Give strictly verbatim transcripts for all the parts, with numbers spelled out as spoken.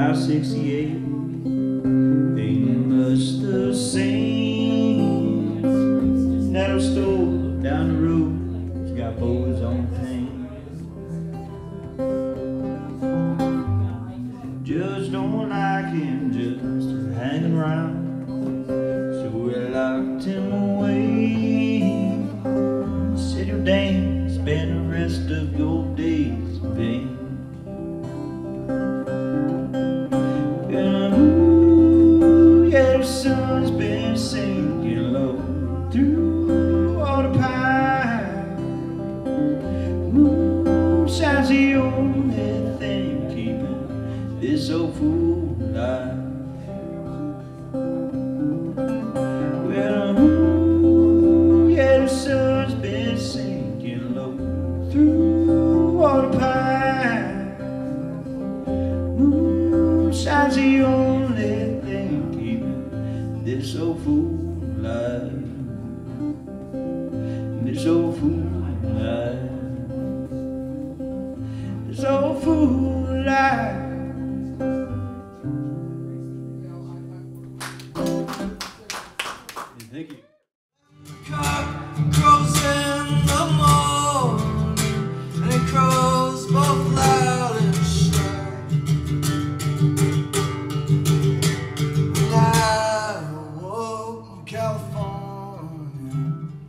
Route sixty-eight ain't much the same. That old store down the road has got boys on pain. Judge don't like him just hanging around, so we locked him away. Said you'll damn spend the rest of your days in vain. And ooh, yeah, the sun's been sinking low through all the pine. Moonshine's the only thing keeping this old fool alive. Well, ooh, yeah, the sun's been sinking low through all the pine. Moonshine's the only thing keeping this old fool alive. This old fool alive. This old fool alive. Thank you. Cock crows in the morning, and it crows both loud and shy. And I awoke in California,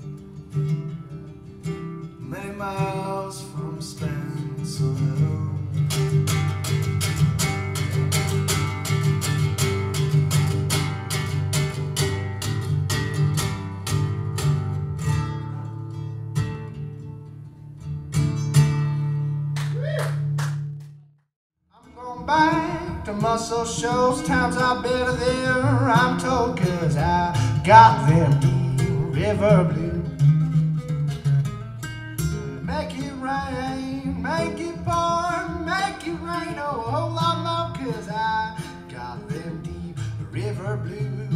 many miles from Spencer Hill. Back to muscle shows, times are better there, I'm told, cause I got them deep river blue. Make it rain, make it pour, make it rain, oh, a whole lot more, cause I got them deep river blue.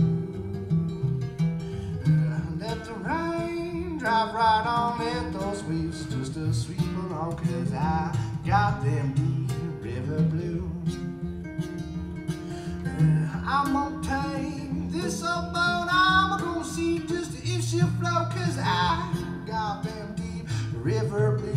Let the rain drive right on, let those waves just a sweep along, cause I got them deep river blue. I'm gonna tame this old boat, I'm gonna see just if she'll flow, cause I got them deep river blue.